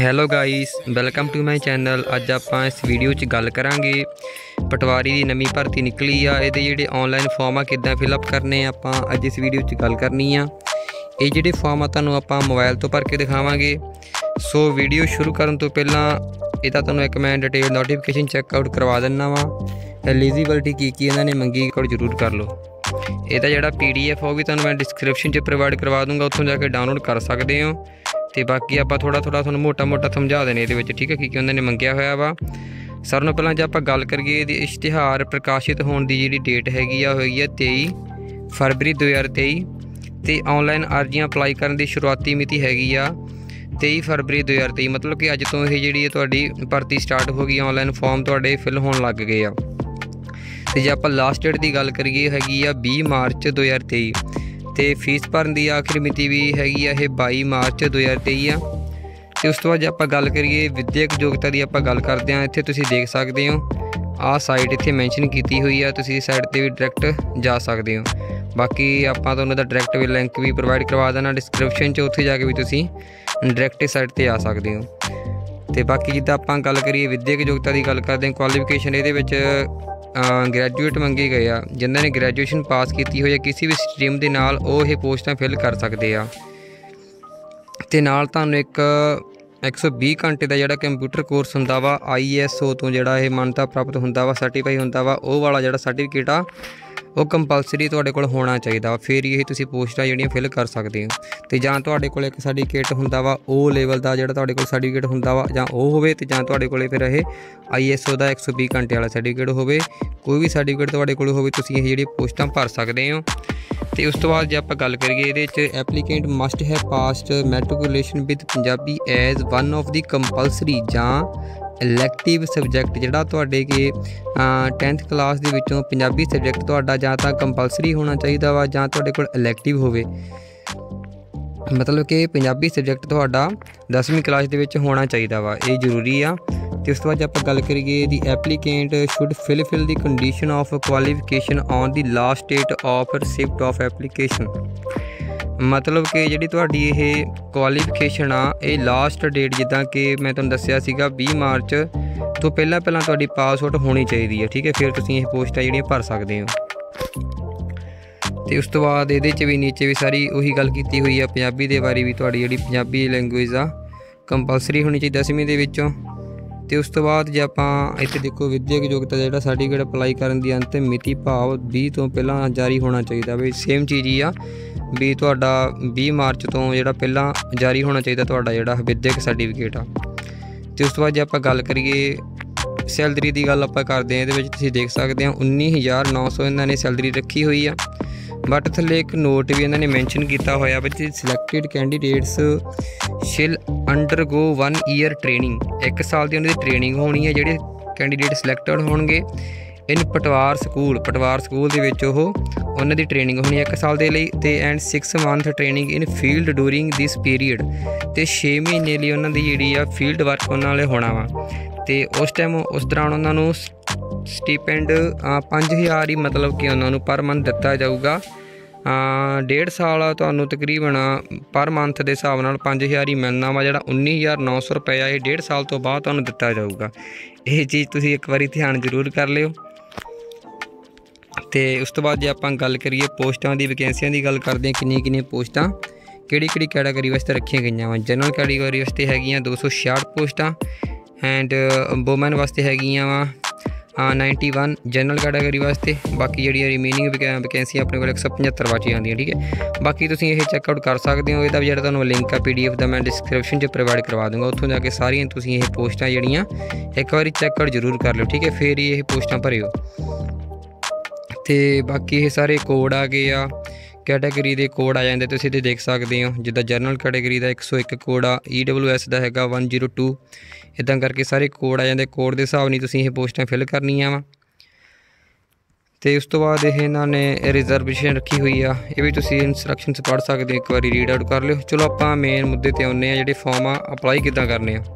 Hello guys, welcome to my channel. ਅੱਜ ਆਪਾਂ ਇਸ ਵੀਡੀਓ 'ਚ ਗੱਲ ਕਰਾਂਗੇ ਪਟਵਾਰੀ ਦੀ ਨਵੀਂ ਭਰਤੀ ਨਿਕਲੀ ਆ, ਇਹਦੇ ਜਿਹੜੇ ਆਨਲਾਈਨ ਫਾਰਮ ਆ ਕਿੱਦਾਂ ਫਿਲਅਪ ਕਰਨੇ ਆਪਾਂ ਅੱਜ ਇਸ ਵੀਡੀਓ 'ਚ ਗੱਲ ਕਰਨੀ ਆ। ਇਹ ਜਿਹੜੇ ਫਾਰਮ ਆ ਤੁਹਾਨੂੰ ਆਪਾਂ ਮੋਬਾਈਲ ਤੋਂ ਭਰ ਕੇ ਦਿਖਾਵਾਂਗੇ। ਸੋ ਵੀਡੀਓ ਸ਼ੁਰੂ ਕਰਨ ਤੋਂ ਪਹਿਲਾਂ ਇਹਦਾ ਤੁਹਾਨੂੰ ਇੱਕ ਮੈਂ ਡਿਟੇਲ ਨੋਟੀਫਿਕੇਸ਼ਨ ਚੈੱਕਆਊਟ ਕਰਵਾ ਦਿੰਦਾ ਵਾ। ਐਲੀਜੀਬਿਲਟੀ ਕੀ ਇਹਨਾਂ ਨੇ ਮੰਗੀ ਕੋਲ ਜ਼ਰੂਰ ਕਰ ਲਓ। ਇਹਦਾ ਜਿਹੜਾ PDF ਉਹ ਵੀ ਤੁਹਾਨੂੰ ਮੈਂ ਡਿਸਕ੍ਰਿਪਸ਼ਨ 'ਚ ਪ੍ਰੋਵਾਈਡ ਕਰਵਾ ਦੂੰਗਾ, ਉੱਥੋਂ ਜਾ ਕੇ ਡਾਊਨਲੋਡ ਕਰ ਸਕਦੇ ਹੋ। तो बाकी आप थोड़ा ਤੁਹਾਨੂੰ मोटा समझा देने ये ठीक है की उन्होंने मंगया होया वा। सारे नालों पहलां जे आप गल करिए इश्तिहार प्रकाशित होने की जी डेट हैगी आ 23 फरवरी 2023 तो ऑनलाइन अर्जियां अप्लाई करने की शुरुआती मिति हैगी आ 23 फरवरी 2023, मतलब कि अज तो ये जी तुहाडी भर्ती स्टार्ट हो गई, ऑनलाइन फॉर्म तुहाडे फिल होने लग गए आ। तो जे आप लास्ट डेट की गल करिए हैगी आ 20 मार्च 2023 तो फीस भरन की आखिरी मिति भी हैगी है 22 मार्च 2023 आ। तो उस तो बाद आप गल करिए विद्यक योग्यता की आप गल करते हैं, इत्थे तुसीं देख सकते हो आ साइट इत्थे मैंशन की हुई है, तुसीं इस साइट पर भी डायरैक्ट जा सकते हो। बाकी आप तुहानूं दा डायरैक्ट भी लिंक भी प्रोवाइड करवा देना डिस्क्रिप्शन च, उत्थे जाके भी तुसीं डायरैक्ट साइट पर आ सकते हो। तो बाकी जिद्दां आपां गल करिए विद्यक योग्यता की गल करते हैं, क्वालीफिकेशन ये ग्रैजुएट मंगे गए आ, जिन्होंने ग्रैजुएशन पास की हुई है किसी भी स्ट्रीम के नाल वो ये पोस्टां फिल कर सकते हैं। तो नाल तुहानूं एक 120 घंटे का जिहड़ा कंप्यूटर कोर्स हुंदा वा ISO तो जिहड़ा ये मान्यता प्राप्त हुंदा वा, सर्टिफाई हुंदा वा, वो वाला जिहड़ा सर्टिफिकेट आ वो कंपलसरी तुहाडे कोल होना चाहिए, फिर ये तुसीं पोस्टां जिहड़ियां फिल कर सकते हो। तो जां तुहाडे कोल एक सर्टिफिकेट हुंदा वा ओ लेवल का जिहड़ा तुहाडे कोल सर्टिफिकेट हुंदा वा जां ओ होवे, ते जां तुहाडे कोल फिर ये ISO का 120 घंटे वाला सर्टिफिकेट होवे, कोई भी सर्टिफिकेट तुहाडे कोल होवे तुसीं ये जिहड़ी पोस्टां भर सकते हो। तो उस तो बाद जे आप गल करिए ये एप्लीकेंट मस्ट है past matriculation with Punjabi as one of the compulsory जां इलैक्टिव सबजैक्ट जिहड़ा तुहाडे के 10th क्लास दे विचों पंजाबी सबजैक्ट तुहाडा जां तां कंपलसरी होना चाहिए वा जां तुहाडे कोल इलैक्टिव होवे, मतलब कि पंजाबी सबजैक्ट तुहाडा 10वीं क्लास दे विच होना चाहिए वा, ये जरूरी आ। तो उस तो बाद आप गल करिए the applicant should fill the condition of qualification on the last date of receipt of application, मतलब कि जी तुहाडी ये क्वालीफिकेशन आ ये लास्ट डेट जिद्दां कि मैं तुहानूं दस्सिया सीगा 20 मार्च तो पहला तुहाडी पास आउट होनी चाहिए है, ठीक है, फिर तुसीं ये पोस्टां जिहड़ियां भर सकते हो। तो उस तो बाद ये भी नीचे भी सारी उही गल कीती हुई है पंजाबी दे बारे भी, तुहाडी जिहड़ी पंजाबी लैंगुएज आ कंपलसरी होनी चाहिए 10वीं दे विचों। तो उस तो बाद जे आपां इत्थे देखो विद्यक योग्यता जिहड़ा सर्टिफिकेट अप्लाई करन दी अंतिम मिति भाव 20 तो पहला जारी होना चाहिए, भी सेम चीज़ ही आ भी तुहाडा 20 मार्च तो जिहड़ा पहला जारी होना चाहिए तुहाडा जिहड़ा विद्यक सर्टिफिकेट आ। तो उस तो बाद जे आपां गल करिए सैलरी की गल आपां करदे हां, इहदे विच तुसीं देख सकते हो 19,900 इन्हां ने सैलरी रखी हुई आ। बट थल्ले एक नोट भी इन्होंने मैंशन किया होया बच्चे selected candidates shall undergo 1 year training, 1 साल की उन्होंने ट्रेनिंग होनी है। जोड़े कैंडीडेट सिलैक्टेड होणगे इन पटवार स्कूल उन्होंने दी ट्रेनिंग होनी है 1 साल के लिए, तो and 6 month training in field during this period, तो 6 महीने लिए उन्होंने जी फील्ड वर्क उन्होंने होना वा। तो उस टाइम उस दौरान उन्होंने स्टीपेंड 5,000 ही मतलब कि उन्होंने पर मंथ दिता जाऊगा। 1.5 साल तो तकरीबन पर मंथ के हिसाब नाल 5,000 ही मिलना वा, जो 19,900 रुपया ये 1.5 साल तो बाद तुहानूं दिता जाऊगा। ये चीज़ तुसीं एक बारी ध्यान जरूर कर लिओ। तो उस तो बाद जे आपां गल करिए पोस्टां दी वैकेंसियां दी गल करते हैं, किन्नियां पोस्टां किहड़ी कैटागरी वास्ते रखियां गईयां वा। जनरल कैटेगरी वास्ते हैगियां 266 पोस्टां एंड वूमन वास्ते हैगियां वा 91 जनरल कैटागरी वास्ते। बाकी जी रिमेनिंग वैकेंसियां अपने को 175 बची आंदियां, ठीक है। बाकी तुसीं ये चैकआउट कर सकते हो, इसका भी जिहड़ा तुहानूं लिंक है PDF का मैं डिस्क्रिप्शन च प्रोवाइड करवा दूँगा, उत्थों जाके सारियां तुसीं ये पोस्टां जिहड़ियां एक बार चैकआउट जरूर कर लो, ठीक है, फिर ये पोस्टां भरियो। तो बाकी ये सारे कोड आ गए आ, कैटागरी के कोड आ जाते तुसीं देख सकते हो, जिद्दां जनरल कैटागरी का 101 कोड आ, EWS का हैगा 102, इदां करके सारे कोड आ जाते। कोड के हिसाब नहीं तुसीं ये पोस्टां फिल करनियां वा। तो उस तो बाद इन्होंने रिजर्वेशन रखी हुई आ, ये भी तुसीं इंस्ट्रक्शनस पढ़ सकते हो, एक बार रीड आउट कर लो। चलो आपां मेन मुद्दे ते आउंदे आ, जिहड़े फॉर्म आ अप्लाई किद्दां करने आ।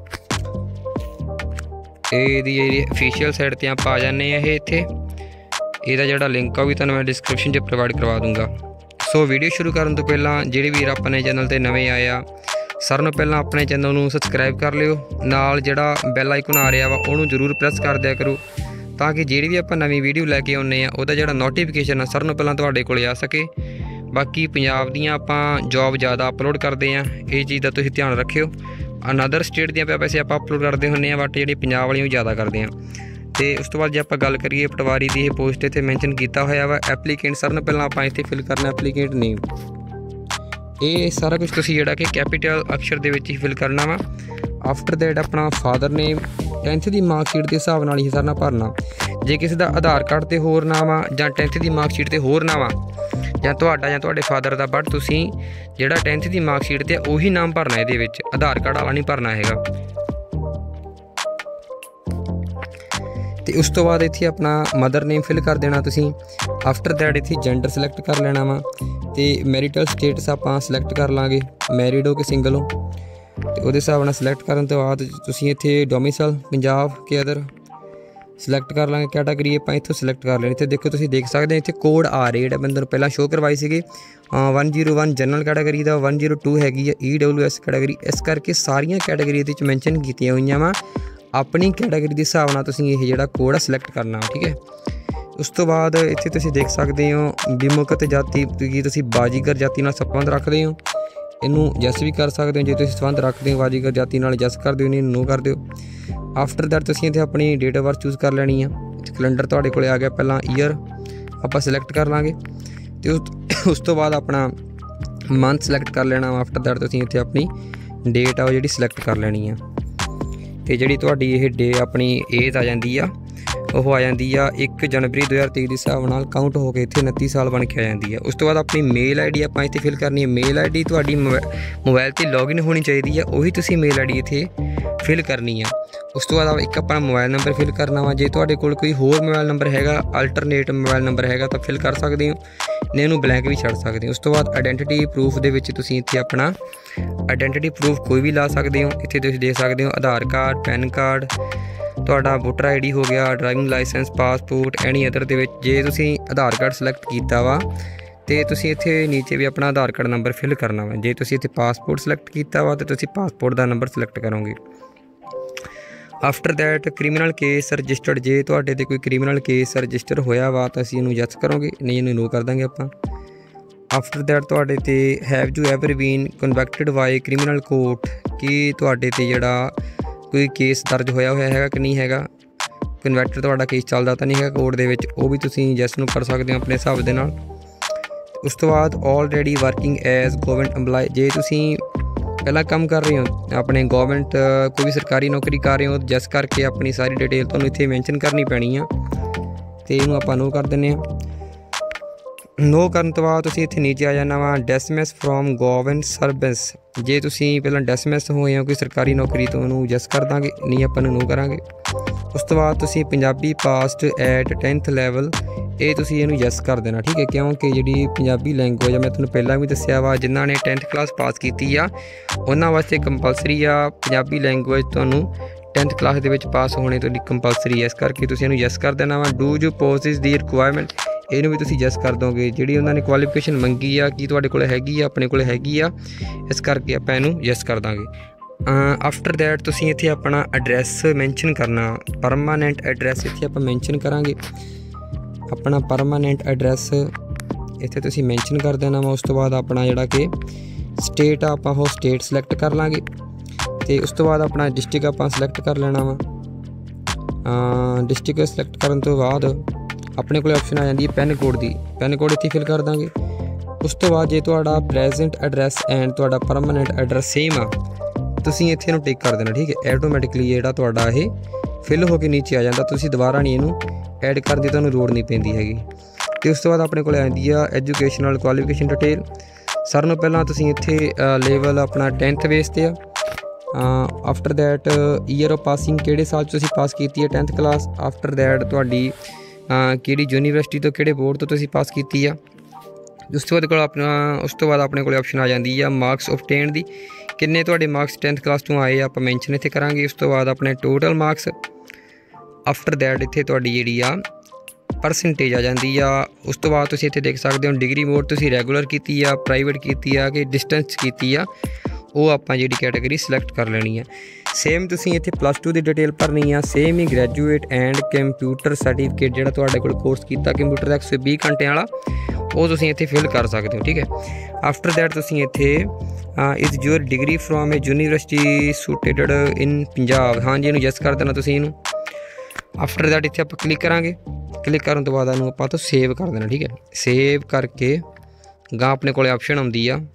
ये ऑफिशियल साइट ते आप आ जाने ये इत्थे, ਇਹਦਾ ਜਿਹੜਾ ਲਿੰਕ ਆ ਵੀ ਤੁਹਾਨੂੰ ਮੈਂ ਡਿਸਕ੍ਰਿਪਸ਼ਨ 'ਚ ਪ੍ਰੋਵਾਈਡ ਕਰਵਾ ਦੂੰਗਾ। सो वीडियो शुरू करने तो पहला जिहड़े वीर अपने चैनल पर नवे आए ਸਾਰਿਆਂ ਨੂੰ ਪਹਿਲਾਂ ਆਪਣੇ ਚੈਨਲ ਨੂੰ ਸਬਸਕ੍ਰਾਈਬ ਕਰ ਲਿਓ, ਨਾਲ ਜਿਹੜਾ ਬੈਲ ਆਈਕਨ ਆ ਰਿਹਾ ਵਾ ਉਹਨੂੰ ਜ਼ਰੂਰ ਪ੍ਰੈਸ ਕਰ ਦਿਆ ਕਰੋ ਤਾਂ ਕਿ ਜਿਹੜੀ ਵੀ ਆਪਾਂ ਨਵੀਂ ਵੀਡੀਓ ਲੈ ਕੇ ਆਉਂਦੇ ਆ ਉਹਦਾ ਜਿਹੜਾ ਨੋਟੀਫਿਕੇਸ਼ਨ ਆ ਸਾਰਿਆਂ ਨੂੰ ਪਹਿਲਾਂ ਤੁਹਾਡੇ ਕੋਲ ਆ ਸਕੇ। ਬਾਕੀ ਪੰਜਾਬ ਦੀਆਂ ਆਪਾਂ ਜੋਬ ज़्यादा ਅਪਲੋਡ ਕਰਦੇ ਆ, ਇਹ ਚੀਜ਼ ਦਾ ਤੁਸੀਂ ਧਿਆਨ ਰੱਖਿਓ। ਅਨਦਰ ਸਟੇਟ ਦੀਆਂ ਵੈਸੇ ਆਪਾਂ ਅਪਲੋਡ ਕਰਦੇ ਹੁੰਦੇ ਆ, ਬਟ ਜਿਹੜੀ ਪੰਜਾਬ ਵਾਲੀਆਂ ज़्यादा ਕਰਦੇ ਆ। ਤੇ ਉਸ ਤੋਂ ਬਾਅਦ ਜੇ ਆਪਾਂ ਗੱਲ ਕਰੀਏ ਪਟਵਾਰੀ ਦੀ, ਇਹ ਪੋਸਟ ਇੱਥੇ ਮੈਂਸ਼ਨ ਕੀਤਾ ਹੋਇਆ ਵਾ ਐਪਲੀਕੈਂਟ। ਸਾਰਿਆਂ ਨੂੰ ਪਹਿਲਾਂ ਆਪਾਂ ਇੱਥੇ ਫਿਲ ਕਰਨਾ ਐਪਲੀਕੈਂਟ ਨੇਮ। ਇਹ ਸਾਰਾ ਕੁਝ ਤੁਸੀਂ ਜਿਹੜਾ ਕਿ ਕੈਪੀਟਲ ਅਕਸ਼ਰ ਦੇ ਵਿੱਚ ਹੀ ਫਿਲ ਕਰਨਾ ਵਾ। ਆਫਟਰ ਦੈਟ ਆਪਣਾ ਫਾਦਰ ਨੇਮ 10th ਦੀ ਮਾਰਕਸ਼ੀਟ ਦੇ ਹਿਸਾਬ ਨਾਲ ਹੀ ਸਾਰਾ ਭਰਨਾ। ਜੇ ਕਿਸੇ ਦਾ ਆਧਾਰ ਕਾਰਡ 'ਤੇ ਹੋਰ ਨਾਮ ਆ ਜਾਂ 10th ਦੀ ਮਾਰਕਸ਼ੀਟ 'ਤੇ ਹੋਰ ਨਾਮ ਆ ਜਾਂ ਤੁਹਾਡਾ ਜਾਂ ਤੁਹਾਡੇ ਫਾਦਰ ਦਾ, ਬਟ ਤੁਸੀਂ ਜਿਹੜਾ 10th ਦੀ ਮਾਰਕਸ਼ੀਟ 'ਤੇ ਉਹੀ ਨਾਮ ਭਰਨਾ, ਇਹਦੇ ਵਿੱਚ ਆਧਾਰ ਕਾਰਡ ਵਾਲਾ ਨਹੀਂ ਭਰਨਾ ਹੈਗਾ। ਤੇ ਉਸ ਤੋਂ ਬਾਅਦ ਇੱਥੇ ਆਪਣਾ ਮਦਰ ਨੇਮ ਫਿਲ ਕਰ ਦੇਣਾ ਤੁਸੀਂ। ਆਫਟਰ ਦੈਟ ਇੱਥੇ ਜੈਂਡਰ ਸਿਲੈਕਟ ਕਰ ਲੈਣਾ ਵਾ ਤੇ ਮੈਰੀਟਲ ਸਟੇਟਸ ਆਪਾਂ ਸਿਲੈਕਟ ਕਰ ਲਾਂਗੇ, ਮੈਰਿਡ ਹੋ ਕਿ ਸਿੰਗਲ ਹੋ। ਤੇ ਉਹਦੇ ਹਿਸਾਬ ਨਾਲ ਸਿਲੈਕਟ ਕਰਨ ਤੋਂ ਬਾਅਦ ਤੁਸੀਂ ਇੱਥੇ ਡੋਮਿਸਾਈਲ ਪੰਜਾਬ ਕੇ ਅਦਰ ਸਿਲੈਕਟ ਕਰ ਲਾਂਗੇ। ਕੈਟਾਗਰੀ ਆਪਾਂ ਇੱਥੋਂ ਸਿਲੈਕਟ ਕਰ ਲੈਣੀ। ਇੱਥੇ ਦੇਖੋ ਤੁਸੀਂ ਦੇਖ ਸਕਦੇ ਹੋ ਇੱਥੇ ਕੋਡ ਆ ਰਹੇ ਜਿਹੜਾ ਬੰਦੇ ਨੂੰ ਪਹਿਲਾਂ ਸ਼ੋਅ ਕਰਵਾਈ ਸੀਗੀ 101 ਜਨਰਲ ਕੈਟਾਗਰੀ ਦਾ, 102 ਹੈਗੀ ਆ EWS ਕੈਟਾਗਰੀ। ਇਸ ਕਰਕੇ ਸਾਰੀਆਂ ਕੈਟਾਗਰੀ ਇਹਦੇ ਵਿੱਚ ਮੈਂਸ਼ਨ ਕੀਤੀਆਂ ਹੋਈਆਂ ਵਾ। ਆਪਣੀ ਕੈਟਾਗਰੀ ਦੇ ਹਿਸਾਬ ਨਾਲ ਤੁਸੀਂ ਇਹ ਜਿਹੜਾ ਕੋਡ ਆ ਸਿਲੈਕਟ ਕਰਨਾ, ਠੀਕ ਹੈ। ਉਸ ਤੋਂ ਬਾਅਦ ਇੱਥੇ ਤੁਸੀਂ ਦੇਖ ਸਕਦੇ ਹੋ ਵਿਮੁਕਤ ਜਾਤੀ, ਕਿ ਤੁਸੀਂ ਬਾਜੀਗਰ ਜਾਤੀ ਨਾਲ ਸੰਬੰਧ ਰੱਖਦੇ ਹੋ, ਇਹਨੂੰ ਜੈਸ ਵੀ ਕਰ ਸਕਦੇ ਹੋ। ਜੇ ਤੁਸੀਂ ਸੰਬੰਧ ਰੱਖਦੇ ਹੋ ਬਾਜੀਗਰ ਜਾਤੀ ਨਾਲ, ਜੈਸ ਕਰ ਦਿਓ, ਨਹੀਂ ਨੋ ਕਰ ਦਿਓ। ਆਫਟਰ ਦੈਟ ਤੁਸੀਂ ਇੱਥੇ ਆਪਣੀ ਡੇਟ ਆਫ ਬਰਥ ਚੂਜ਼ ਕਰ ਲੈਣੀ ਆ। ਕੈਲੰਡਰ ਤੁਹਾਡੇ ਕੋਲ ਆ ਗਿਆ, ਪਹਿਲਾਂ ਈਅਰ ਆਪਾਂ ਸਿਲੈਕਟ ਕਰ ਲਾਂਗੇ ਤੇ ਉਸ ਤੋਂ ਬਾਅਦ ਆਪਣਾ ਮੰਥ ਸਿਲੈਕਟ ਕਰ ਲੈਣਾ। ਆਫਟਰ ਦੈਟ ਤੁਸੀਂ ਇੱਥੇ ਆਪਣੀ ਡੇਟ ਆ ਉਹ ਜਿਹੜੀ ਸਿਲੈਕਟ ਕਰ ਲੈਣੀ ਆ। ਤੇ ਜਿਹੜੀ ਤੁਹਾਡੀ ਇਹ ਆਪਣੀ ਏਜ ਆ ਜਾਂਦੀ ਆ, ਉਹ ਆ ਜਾਂਦੀ ਆ 1 ਜਨਵਰੀ 2023 ਦੇ ਹਿਸਾਬ ਨਾਲ ਕਾਊਂਟ ਹੋ ਕੇ ਇੱਥੇ 29 ਸਾਲ ਬਣ ਕੇ ਆ ਜਾਂਦੀ ਆ। ਉਸ ਤੋਂ ਬਾਅਦ ਆਪਣੀ ਮੇਲ ਆਈਡੀ ਆਪਾਂ ਇੱਥੇ ਫਿਲ ਕਰਨੀ ਹੈ। ਮੇਲ ਆਈਡੀ ਤੁਹਾਡੀ ਮੋਬਾਈਲ 'ਤੇ ਲੌਗਇਨ ਹੋਣੀ ਚਾਹੀਦੀ ਆ, ਉਹੀ ਤੁਸੀਂ ਮੇਲ ਆਈਡੀ ਇੱਥੇ ਫਿਲ ਕਰਨੀ ਆ। ਉਸ ਤੋਂ ਬਾਅਦ ਇੱਕ ਆਪਣਾ ਮੋਬਾਈਲ ਨੰਬਰ ਫਿਲ ਕਰਨਾ ਵਾ। ਜੇ ਤੁਹਾਡੇ ਕੋਲ ਕੋਈ ਹੋਰ ਮੋਬਾਈਲ ਨੰਬਰ ਹੈਗਾ, ਅਲਟਰਨੇਟ ਮੋਬਾਈਲ ਨੰਬਰ ਹੈਗਾ ਤਾਂ ਫਿਲ ਕਰ ਸਕਦੇ ਹੋ, ਨਹੀਂ ਇਹਨੂੰ ਬਲੈਂਕ ਵੀ ਛੱਡ ਸਕਦੇ ਹੋ। ਉਸ ਤੋਂ ਬਾਅਦ ਆਇਡੈਂਟੀਟੀ ਪ੍ਰੂਫ ਦੇ ਵਿੱਚ ਤੁਸੀਂ ਇੱਥੇ ਆਪਣਾ ਆਇਡੈਂਟੀਟੀ ਪ੍ਰੂਫ ਕੋਈ ਵੀ ਲਾ ਸਕਦੇ ਹੋ। ਇੱਥੇ ਤੁਸੀਂ ਦੇਖ ਸਕਦੇ ਹੋ ਆਧਾਰ ਕਾਰਡ, ਪੈਨ ਕਾਰਡ, ਤੁਹਾਡਾ ਵੋਟਰ ਆਈਡੀ ਹੋ ਗਿਆ, driving licence, passport, any other ਦੇ ਵਿੱਚ ਜੇ ਤੁਸੀਂ ਆਧਾਰ ਕਾਰਡ ਸਿਲੈਕਟ ਕੀਤਾ ਵਾ ਤੇ ਤੁਸੀਂ ਇੱਥੇ ਨੀਚੇ ਵੀ ਆਪਣਾ ਆਧਾਰ ਕਾਰਡ ਨੰਬਰ ਫਿਲ ਕਰਨਾ ਵਾ। ਜੇ ਤੁਸੀਂ ਇੱਥੇ ਪਾਸਪੋਰਟ ਸਿਲੈਕਟ ਕੀਤਾ ਵਾ ਤਾਂ ਤੁਸੀਂ ਪਾਸਪੋਰਟ ਦਾ ਨੰਬਰ ਸਿਲੈਕਟ ਕਰੋਗੇ। After that criminal case registered, ਜੇ ਤੁਹਾਡੇ 'ਤੇ ਕੋਈ ਕ੍ਰਿਮੀਨਲ ਕੇਸ ਰਜਿਸਟਰ ਹੋਇਆ ਵਾ ਤਾਂ ਅਸੀਂ ਇਹਨੂੰ ਯੈਸ ਕਰੋਗੇ, ਨਹੀਂ ਇਹਨੂੰ ਨੋ ਕਰ ਦਾਂਗੇ ਆਪਾਂ। ਆਫਟਰ ਦੈਟ ਤੁਹਾਡੇ 'ਤੇ have you ever been convicted by criminal court, ਕਿ ਤੁਹਾਡੇ 'ਤੇ ਜਿਹੜਾ ਕੋਈ ਕੇਸ ਦਰਜ ਹੋਇਆ ਹੈਗਾ ਕਿ ਨਹੀਂ ਹੈਗਾ, ਕਨਵੈਕਟਡ ਤੁਹਾਡਾ ਕੇਸ ਚੱਲਦਾ ਤਾਂ ਨਹੀਂ ਹੈਗਾ ਕੋਰਟ ਦੇ ਵਿੱਚ, ਉਹ ਵੀ ਤੁਸੀਂ ਯੈਸ ਨੂੰ ਕਰ ਸਕਦੇ ਹੋ ਆਪਣੇ ਹਿਸਾਬ ਦੇ ਨਾਲ। ਉਸ ਤੋਂ ਬਾਅਦ already working as government employee, ਜੇ ਤੁਸੀਂ ਪਹਿਲਾਂ ਕੰਮ ਕਰ ਰਹੇ ਹੋ ਆਪਣੇ ਗਵਰਨਮੈਂਟ ਕੋਈ ਵੀ ਸਰਕਾਰੀ ਨੌਕਰੀ ਕਰ ਰਹੇ ਹੋ, ਜੈਸ ਕਰਕੇ ਆਪਣੀ ਸਾਰੀ ਡਿਟੇਲ ਤੁਹਾਨੂੰ ਇੱਥੇ ਮੈਂਸ਼ਨ ਕਰਨੀ ਪੈਣੀ ਆ ਤੇ ਇਹਨੂੰ ਆਪਾਂ ਨੋ ਕਰ ਦਿੰਦੇ ਹਾਂ। ਨੋ ਕਰਨ ਤੋਂ ਬਾਅਦ ਤੁਸੀਂ ਇੱਥੇ ਨੀਚੇ ਆ ਜਾਣਾ ਵਾ ਡਿਸਮਿਸ ਫਰੋਮ ਗਵਰਨਮੈਂਟ ਸਰਵਿਸ। ਜੇ ਤੁਸੀਂ ਪਹਿਲਾਂ ਡਿਸਮਿਸ ਹੋਏ ਹੋ ਕੋਈ ਸਰਕਾਰੀ ਨੌਕਰੀ ਤੋਂ ਉਹਨੂੰ ਜੈਸ ਕਰ ਦਾਂਗੇ, ਨਹੀਂ ਆਪਾਂ ਨੂੰ ਨੋ ਕਰਾਂਗੇ। ਉਸ ਤੋਂ ਬਾਅਦ ਤੁਸੀਂ Punjabi passed at 10th level, ਇਹ ਤੁਸੀਂ ਇਹਨੂੰ ਯੈਸ ਕਰ ਦੇਣਾ, ਠੀਕ ਹੈ। ਕਿਉਂਕਿ ਜਿਹੜੀ ਪੰਜਾਬੀ ਲੈਂਗੁਏਜ ਆ ਮੈਂ ਤੁਹਾਨੂੰ ਪਹਿਲਾਂ ਵੀ ਦੱਸਿਆ ਵਾ, ਜਿਨ੍ਹਾਂ ਨੇ 10th ਕਲਾਸ ਪਾਸ ਕੀਤੀ ਆ ਉਹਨਾਂ ਵਾਸਤੇ ਕੰਪਲਸਰੀ ਆ ਪੰਜਾਬੀ ਲੈਂਗੁਏਜ, ਤੁਹਾਨੂੰ 10th ਕਲਾਸ ਦੇ ਵਿੱਚ ਪਾਸ ਹੋਣੇ ਤੁਹਾਡੀ ਕੰਪਲਸਰੀ ਹੈ। ਇਸ ਕਰਕੇ ਤੁਸੀਂ ਇਹਨੂੰ ਯੈਸ ਕਰ ਦੇਣਾ ਵਾ। Do you possess the requirement, ਇਹਨੂੰ ਵੀ ਤੁਸੀਂ ਯੈਸ ਕਰ ਦੋਗੇ। ਜਿਹੜੀ ਉਹਨਾਂ ਨੇ ਕੁਆਲੀਫਿਕੇਸ਼ਨ ਮੰਗੀ ਆ ਕਿ ਤੁਹਾਡੇ ਕੋਲ ਹੈਗੀ ਆ, ਆਪਣੇ ਕੋਲ ਹੈਗੀ ਆ, ਇਸ ਕਰਕੇ ਆਪਾਂ ਇਹਨੂੰ ਯੈਸ ਕਰ ਦਾਂਗੇ। ਆਫਟਰ ਦੈਟ ਤੁਸੀਂ ਇੱਥੇ ਆਪਣਾ ਐਡਰੈਸ ਮੈਂਸ਼ਨ ਕਰਨਾ, ਪਰਮਾਨੈਂਟ ਐਡਰੈਸ ਇੱਥੇ ਆਪਾਂ ਮੈਂਸ਼ਨ ਕਰਾਂਗੇ। ਆਪਣਾ ਪਰਮਾਨੈਂਟ ਐਡਰੈਸ ਇੱਥੇ ਤੁਸੀਂ ਮੈਂਸ਼ਨ ਕਰ ਦੇਣਾ ਵਾ। ਉਸ ਤੋਂ ਬਾਅਦ ਆਪਣਾ ਜਿਹੜਾ ਕਿ ਸਟੇਟ ਆ ਆਪਾਂ ਉਹ ਸਟੇਟ ਸਿਲੈਕਟ ਕਰ ਲਾਂਗੇ ਤੇ ਉਸ ਤੋਂ ਬਾਅਦ ਆਪਣਾ ਡਿਸਟ੍ਰਿਕਟ ਆਪਾਂ ਸਿਲੈਕਟ ਕਰ ਲੈਣਾ ਵਾ। ਡਿਸਟ੍ਰਿਕਟ ਸਿਲੈਕਟ ਕਰਨ ਤੋਂ ਬਾਅਦ ਆਪਣੇ ਕੋਲ ਆਪਸ਼ਨ ਆ ਜਾਂਦੀ ਹੈ ਪੈਨ ਕੋਡ ਦੀ, ਪੈਨ ਕੋਡ ਇੱਥੇ ਫਿਲ ਕਰ ਦਾਂਗੇ। ਉਸ ਤੋਂ ਬਾਅਦ ਜੇ ਤੁਹਾਡਾ ਪ੍ਰੈਜ਼ੈਂਟ ਐਡਰੈਸ ਐਂਡ ਤੁਹਾਡਾ ਪਰਮਾਨੈਂਟ ਐਡਰੈਸ ਸੇਮ ਆ, ਤੁਸੀਂ ਇੱਥੇ ਨੂੰ ਟਿਕ ਕਰ ਦੇਣਾ, ਠੀਕ ਹੈ। ਆਟੋਮੈਟਿਕਲੀ ਜਿਹੜਾ ਤੁਹਾਡਾ ਇਹ ਫਿਲ ਹੋ ਕੇ ਨੀਚੇ ਆ ਜਾਂਦਾ, ਤੁਸੀਂ ਦੁਬਾਰਾ ਨਹੀਂ ਇਹਨੂੰ ਐਡ ਕਰਨ ਦੀ ਤੁਹਾਨੂੰ ਲੋੜ ਨਹੀਂ ਪੈਂਦੀ ਹੈਗੀ। ਤੇ ਉਸ ਤੋਂ ਬਾਅਦ ਆਪਣੇ ਕੋਲ ਆਉਂਦੀ ਆ ਐਜੂਕੇਸ਼ਨਲ ਕੁਆਲੀਫਿਕੇਸ਼ਨ ਡਿਟੇਲ। ਸਾਰਿਆਂ ਨੂੰ ਪਹਿਲਾਂ ਤੁਸੀਂ ਇੱਥੇ ਲੈਵਲ ਆਪਣਾ 10th ਬੇਸ 'ਤੇ ਆ। After that year of passing, ਕਿਹੜੇ ਸਾਲ 'ਚ ਤੁਸੀਂ ਪਾਸ ਕੀਤੀ ਹੈ 10th ਕਲਾਸ। ਆਫਟਰ ਦੈਟ ਤੁਹਾਡੀ ਕਿਹੜੀ ਯੂਨੀਵਰਸਿਟੀ ਤੋਂ, ਕਿਹੜੇ ਬੋਰਡ ਤੋਂ ਤੁਸੀਂ ਪਾਸ ਕੀਤੀ ਆ। ਉਸ ਤੋਂ ਬਾਅਦ ਆਪਣੇ ਕੋਲ ਆਪਸ਼ਨ ਆ ਜਾਂਦੀ ਆ ਮਾਰਕਸ ਓਬਟੇਨ ਦੀ, ਕਿੰਨੇ ਤੁਹਾਡੇ ਮਾਰਕਸ 10th ਕਲਾਸ ਤੋਂ ਆਏ ਆਪਾਂ ਮੈਂਸ਼ਨ ਇੱਥੇ ਕਰਾਂਗੇ। ਉਸ ਤੋਂ ਬਾਅਦ ਆਪਣੇ ਟੋਟਲ ਮਾਰਕਸ। ਆਫਟਰ ਦੈਟ ਇੱਥੇ ਤੁਹਾਡੀ ਜਿਹੜੀ ਆ ਪਰਸੈਂਟੇਜ ਆ ਜਾਂਦੀ ਆ। ਉਸ ਤੋਂ ਬਾਅਦ ਤੁਸੀਂ ਇੱਥੇ ਦੇਖ ਸਕਦੇ ਹੋ ਡਿਗਰੀ ਮੋਡ ਤੁਸੀਂ ਰੈਗੂਲਰ ਕੀਤੀ ਆ, ਪ੍ਰਾਈਵੇਟ ਕੀਤੀ ਆ ਕਿ ਡਿਸਟੈਂਸ ਕੀਤੀ ਆ, ਉਹ ਆਪਾਂ ਜਿਹੜੀ ਕੈਟਾਗਰੀ ਸਿਲੈਕਟ ਕਰ ਲੈਣੀ ਆ। ਸੇਮ ਤੁਸੀਂ ਇੱਥੇ +2 ਦੀ ਡਿਟੇਲ ਭਰਨੀ ਆ। ਸੇਮ ਹੀ ਗ੍ਰੈਜੂਏਟ ਐਂਡ ਕੰਪਿਊਟਰ ਸਰਟੀਫਿਕੇਟ ਜਿਹੜਾ ਤੁਹਾਡੇ ਕੋਲ ਕੋਰਸ ਕੀਤਾ ਕੰਪਿਊਟਰ ਦਾ 120 ਘੰਟਿਆਂ ਵਾਲਾ, ਉਹ ਤੁਸੀਂ ਇੱਥੇ ਫਿਲ ਕਰ ਸਕਦੇ ਹੋ, ਠੀਕ ਹੈ। ਆਫਟਰ ਦੈਟ ਤੁਸੀਂ ਇੱਥੇ is your degree from a university situated in Punjab, ਹਾਂਜੀ ਇਹਨੂੰ ਯੈਸ ਕਰ ਦੇਣਾ ਤੁਸੀਂ ਇਹਨੂੰ। ਆਫਟਰ ਦੈਟ ਇੱਥੇ ਆਪਾਂ ਕਲਿੱਕ ਕਰਾਂਗੇ। ਕਲਿੱਕ ਕਰਨ ਤੋਂ ਬਾਅਦ ਇਹਨੂੰ ਆਪਾਂ ਤੋਂ ਸੇਵ ਕਰ ਦੇਣਾ, ਠੀਕ ਹੈ। ਸੇਵ ਕਰਕੇ ਗਾਂ ਆਪਣੇ ਕੋਲ ਆਪਸ਼ਨ ਆਉਂਦੀ ਆ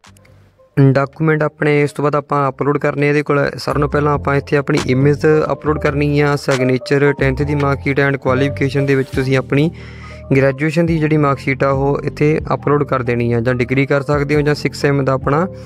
ਡਾਕੂਮੈਂਟ ਆਪਣੇ। ਇਸ ਤੋਂ ਬਾਅਦ ਆਪਾਂ ਅਪਲੋਡ ਕਰਨੇ ਇਹਦੇ ਕੋਲ। ਸਾਰਿਆਂ ਨੂੰ ਪਹਿਲਾਂ ਆਪਾਂ ਇੱਥੇ ਆਪਣੀ ਇਮੇਜ ਅਪਲੋਡ ਕਰਨੀ ਆ, ਸਿਗਨੇਚਰ, 10th ਦੀ ਮਾਰਕਸ਼ੀਟ ਐਂਡ ਕੁਆਲੀਫਿਕੇਸ਼ਨ ਦੇ ਵਿੱਚ ਤੁਸੀਂ ਆਪਣੀ ਗ੍ਰੈਜੂਏਸ਼ਨ ਦੀ ਜਿਹੜੀ ਮਾਰਕਸ਼ੀਟ ਆ ਉਹ ਇੱਥੇ ਅਪਲੋਡ ਕਰ ਦੇਣੀ ਆ, ਜਾਂ ਡਿਗਰੀ ਕਰ ਸਕਦੇ ਹੋ, ਜਾਂ 6M ਦਾ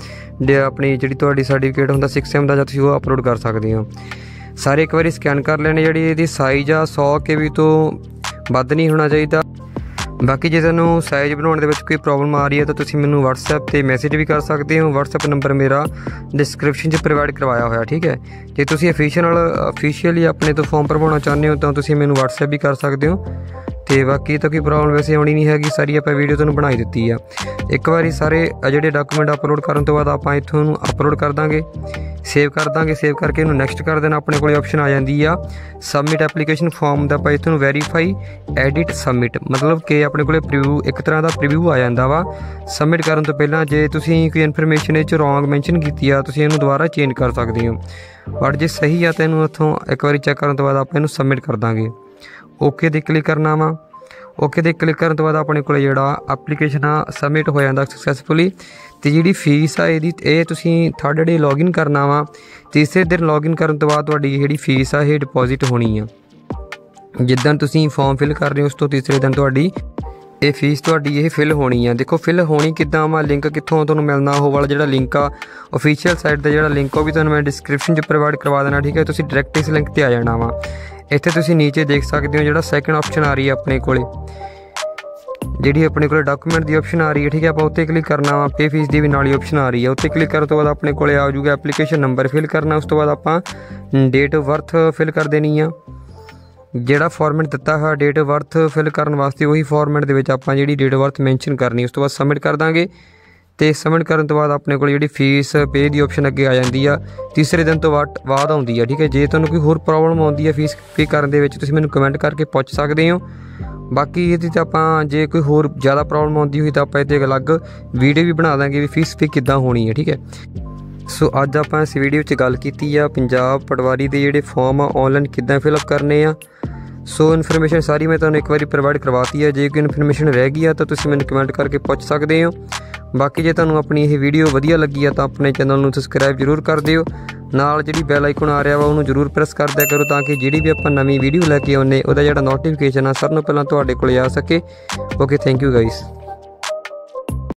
ਆਪਣੀ ਜਿਹੜੀ ਤੁਹਾਡੀ ਸਰਟੀਫਿਕੇਟ ਹੁੰਦਾ 6M ਦਾ, ਜਾਂ ਤੁਸੀਂ ਉਹ ਅਪਲੋਡ ਕਰ ਸਕਦੇ ਹੋ। ਸਾਰੇ ਇੱਕ ਵਾਰੀ ਸਕੈਨ ਕਰ ਲੈਣੇ। ਜਿਹੜੀ ਇਹਦੀ ਸਾਈਜ਼ ਆ 100 KB ਤੋਂ ਵੱਧ ਨਹੀਂ ਹੋਣਾ ਚਾਹੀਦਾ। ਬਾਕੀ ਜੇ ਤੁਹਾਨੂੰ ਸਾਈਜ਼ ਬਣਾਉਣ ਦੇ ਵਿੱਚ ਕੋਈ ਪ੍ਰੋਬਲਮ ਆ ਰਹੀ ਹੈ ਤਾਂ ਤੁਸੀਂ ਮੈਨੂੰ WhatsApp 'ਤੇ ਮੈਸੇਜ ਵੀ ਕਰ ਸਕਦੇ ਹੋ। WhatsApp ਨੰਬਰ ਮੇਰਾ ਡਿਸਕ੍ਰਿਪਸ਼ਨ 'ਚ ਪ੍ਰੋਵਾਈਡ ਕਰਵਾਇਆ ਹੋਇਆ, ਠੀਕ ਹੈ। ਜੇ ਤੁਸੀਂ ਅਫੀਸ਼ੀਅਲੀ ਆਪਣੇ ਤੋਂ ਫੋਰਮ ਭਰਵਾਉਣਾ ਚਾਹੁੰਦੇ ਹੋ ਤਾਂ ਤੁਸੀਂ ਮੈਨੂੰ WhatsApp ਵੀ ਕਰ ਸਕਦੇ ਹੋ। ਅਤੇ ਬਾਕੀ ਤਾਂ ਕੋਈ ਪ੍ਰੋਬਲਮ ਵੈਸੇ ਆਉਣੀ ਨਹੀਂ ਹੈਗੀ, ਸਾਰੀ ਆਪਾਂ ਵੀਡੀਓ ਤੁਹਾਨੂੰ ਬਣਾਈ ਦਿੱਤੀ ਆ। ਇੱਕ ਵਾਰੀ ਸਾਰੇ ਜਿਹੜੇ ਡਾਕੂਮੈਂਟ ਅਪਲੋਡ ਕਰਨ ਤੋਂ ਬਾਅਦ ਆਪਾਂ ਇੱਥੋਂ ਨੂੰ ਅਪਲੋਡ ਕਰ ਦਾਂਗੇ, ਸੇਵ ਕਰ ਦਾਂਗੇ। ਸੇਵ ਕਰਕੇ ਇਹਨੂੰ ਨੈਕਸਟ ਕਰ ਦੇਣਾ। ਆਪਣੇ ਕੋਲ ਆਪਸ਼ਨ ਆ ਜਾਂਦੀ ਆ ਸਬਮਿਟ ਐਪਲੀਕੇਸ਼ਨ ਫਾਰਮ ਦਾ। ਆਪਾਂ ਇੱਥੋਂ ਵੈਰੀਫਾਈ ਐਡਿਟ ਸਬਮਿਟ, ਮਤਲਬ ਕਿ ਆਪਣੇ ਕੋਲ ਪ੍ਰੀਵਿਊ, ਇੱਕ ਤਰ੍ਹਾਂ ਦਾ ਪ੍ਰੀਵਿਊ ਆ ਜਾਂਦਾ ਵਾ। ਸਬਮਿਟ ਕਰਨ ਤੋਂ ਪਹਿਲਾਂ ਜੇ ਤੁਸੀਂ ਕੋਈ ਇਨਫੋਰਮੇਸ਼ਨ ਇਹ 'ਚ ਰੋਂਗ ਮੈਂਸ਼ਨ ਕੀਤੀ ਆ, ਤੁਸੀਂ ਇਹਨੂੰ ਦੁਬਾਰਾ ਚੇਂਜ ਕਰ ਸਕਦੇ ਹੋ। ਬਟ ਜੇ ਸਹੀ ਆ ਤਾਂ ਇਹਨੂੰ ਇੱਥੋਂ ਇੱਕ ਵਾਰੀ ਚੈੱਕ ਕਰਨ ਤੋਂ ਬਾਅਦ ਆਪਾਂ ਇਹਨੂੰ ਸਬਮਿਟ ਕਰ ਦਾਂਗੇ। ਓਕੇ 'ਤੇ ਕਲਿੱਕ ਕਰਨਾ ਵਾ। ਓਕੇ 'ਤੇ ਕਲਿੱਕ ਕਰਨ ਤੋਂ ਬਾਅਦ ਆਪਣੇ ਕੋਲ ਜਿਹੜਾ ਐਪਲੀਕੇਸ਼ਨ ਆ ਸਬਮਿਟ ਹੋ ਜਾਂਦਾ ਸਕਸੈਸਫੁਲੀ। ਅਤੇ ਜਿਹੜੀ ਫੀਸ ਆ ਇਹਦੀ, ਇਹ ਤੁਸੀਂ 3rd ਡੇ ਲੌਗਇਨ ਕਰਨਾ ਵਾ। ਤੀਸਰੇ ਦਿਨ ਲੌਗਇਨ ਕਰਨ ਤੋਂ ਬਾਅਦ ਤੁਹਾਡੀ ਜਿਹੜੀ ਫੀਸ ਆ ਇਹ ਡਿਪੋਜ਼ਿਟ ਹੋਣੀ ਆ। ਜਿੱਦਾਂ ਤੁਸੀਂ ਫੋਰਮ ਫਿਲ ਕਰ ਰਹੇ ਹੋ ਉਸ ਤੋਂ ਤੀਸਰੇ ਦਿਨ ਤੁਹਾਡੀ ਇਹ ਫੀਸ ਇਹ ਫਿਲ ਹੋਣੀ ਆ। ਦੇਖੋ ਫਿਲ ਹੋਣੀ ਕਿੱਦਾਂ ਵਾ, ਲਿੰਕ ਕਿੱਥੋਂ ਤੁਹਾਨੂੰ ਮਿਲਣਾ, ਉਹ ਵਾਲਾ ਜਿਹੜਾ ਲਿੰਕ ਆ ਅਫੀਸ਼ੀਅਲ ਸਾਈਟ ਦਾ ਜਿਹੜਾ ਲਿੰਕ ਉਹ ਵੀ ਤੁਹਾਨੂੰ ਮੈਂ ਡਿਸਕ੍ਰਿਪਸ਼ਨ 'ਚ ਪ੍ਰੋਵਾਈਡ ਕਰਵਾ ਦੇਣਾ, ਠੀਕ ਹੈ। ਤੁਸੀਂ ਡਾਇਰੈਕਟ ਇਸ ਲਿੰਕ 'ਤੇ ਆ ਜਾਣਾ ਵਾ। ਇੱਥੇ ਤੁਸੀਂ ਨੀਚੇ ਦੇਖ ਸਕਦੇ ਹੋ ਜਿਹੜਾ ਸੈਕਿੰਡ ਆਪਸ਼ਨ ਆ ਰਹੀ ਹੈ ਆਪਣੇ ਕੋਲ, ਜਿਹੜੀ ਆਪਣੇ ਕੋਲ ਡਾਕੂਮੈਂਟ ਦੀ ਆਪਸ਼ਨ ਆ ਰਹੀ ਹੈ, ਠੀਕ ਹੈ। ਆਪਾਂ ਉੱਤੇ ਕਲਿੱਕ ਕਰਨਾ ਵਾ। ਪੇ ਫੀਸ ਦੀ ਵੀ ਨਾਲ ਹੀ ਆਪਸ਼ਨ ਆ ਰਹੀ ਹੈ। ਉੱਤੇ ਕਲਿੱਕ ਕਰਨ ਤੋਂ ਬਾਅਦ ਆਪਣੇ ਕੋਲ ਆ ਜਾਊਗਾ ਐਪਲੀਕੇਸ਼ਨ ਨੰਬਰ ਫਿਲ ਕਰਨਾ। ਉਸ ਤੋਂ ਬਾਅਦ ਆਪਾਂ ਡੇਟ ਆਫ ਬਰਥ ਫਿਲ ਕਰ ਦੇਣੀ ਆ। ਜਿਹੜਾ ਫਾਰਮੈਟ ਦਿੱਤਾ ਹੋਇਆ ਡੇਟ ਆਫ ਬਰਥ ਫਿਲ ਕਰਨ ਵਾਸਤੇ, ਉਹੀ ਫਾਰਮੈਟ ਦੇ ਵਿੱਚ ਆਪਾਂ ਜਿਹੜੀ ਡੇਟ ਆਫ ਬਰਥ ਮੈਂਸ਼ਨ ਕਰਨੀ। ਉਸ ਤੋਂ ਬਾਅਦ ਸਬਮਿਟ ਕਰ ਦਾਂਗੇ। ਅਤੇ ਸਬਮਿਟ ਕਰਨ ਤੋਂ ਬਾਅਦ ਆਪਣੇ ਕੋਲ ਜਿਹੜੀ ਫੀਸ ਪੇ ਦੀ ਆਪਸ਼ਨ ਅੱਗੇ ਆ ਜਾਂਦੀ ਆ, ਤੀਸਰੇ ਦਿਨ ਤੋਂ ਬਾਅਦ ਆਉਂਦੀ ਆ, ਠੀਕ ਹੈ। ਜੇ ਤੁਹਾਨੂੰ ਕੋਈ ਹੋਰ ਪ੍ਰੋਬਲਮ ਆਉਂਦੀ ਹੈ ਫੀਸ ਪੇ ਕਰਨ ਦੇ ਵਿੱਚ, ਤੁਸੀਂ ਮੈਨੂੰ ਕਮੈਂਟ ਕਰਕੇ ਪੁੱਛ ਸਕਦੇ ਹੋ। ਬਾਕੀ ਇਹਦੇ 'ਚ ਆਪਾਂ ਜੇ ਕੋਈ ਹੋਰ ਜ਼ਿਆਦਾ ਪ੍ਰੋਬਲਮ ਆਉਂਦੀ ਹੋਈ ਤਾਂ ਆਪਾਂ ਇਹਦੇ ਅਲੱਗ ਵੀਡੀਓ ਵੀ ਬਣਾ ਦਾਂਗੇ ਵੀ ਫੀਸ ਪੇ ਕਿੱਦਾਂ ਹੋਣੀ ਹੈ, ਠੀਕ ਹੈ। ਸੋ ਅੱਜ ਆਪਾਂ ਇਸ ਵੀਡੀਓ 'ਚ ਗੱਲ ਕੀਤੀ ਆ ਪੰਜਾਬ ਪਟਵਾਰੀ ਦੇ ਜਿਹੜੇ ਫਾਰਮ ਆ ਔਨਲਾਈਨ ਕਿੱਦਾਂ ਫਿਲਅਪ ਕਰਨੇ ਆ। ਸੋ ਇਨਫੋਰਮੇਸ਼ਨ ਸਾਰੀ ਮੈਂ ਤੁਹਾਨੂੰ ਇੱਕ ਵਾਰੀ ਪ੍ਰੋਵਾਈਡ ਕਰਵਾਤੀ ਹੈ। ਜੇ ਕੋਈ ਇਨਫੋਰਮੇਸ਼ਨ ਰਹਿ ਗਈ ਆ ਤਾਂ ਤੁਸੀਂ ਮੈਨੂੰ ਕਮੈਂਟ ਕਰਕੇ ਪੁੱਛ ਸਕਦੇ ਹੋ। ਬਾਕੀ ਜੇ ਤੁਹਾਨੂੰ ਆਪਣੀ ਇਹ ਵੀਡੀਓ ਵਧੀਆ ਲੱਗੀ ਆ ਤਾਂ ਆਪਣੇ ਚੈਨਲ ਨੂੰ ਸਬਸਕ੍ਰਾਈਬ ਜ਼ਰੂਰ ਕਰ ਦਿਓ। ਨਾਲ ਜਿਹੜੀ ਬੈਲ ਆਈਕਨ ਆ ਰਿਹਾ ਵਾ ਉਹਨੂੰ ਜ਼ਰੂਰ ਪ੍ਰੈਸ ਕਰ ਦਿਆ ਕਰੋ, ਤਾਂ ਕਿ ਜਿਹੜੀ ਵੀ ਆਪਾਂ ਨਵੀਂ ਵੀਡੀਓ ਲੈ ਕੇ ਆਉਂਦੇ ਉਹਦਾ ਜਿਹੜਾ ਨੋਟੀਫਿਕੇਸ਼ਨ ਆ ਸਾਰਿਆਂ ਨੂੰ ਪਹਿਲਾਂ ਤੁਹਾਡੇ ਕੋਲ ਆ ਸਕੇ। Okay, thank you guys.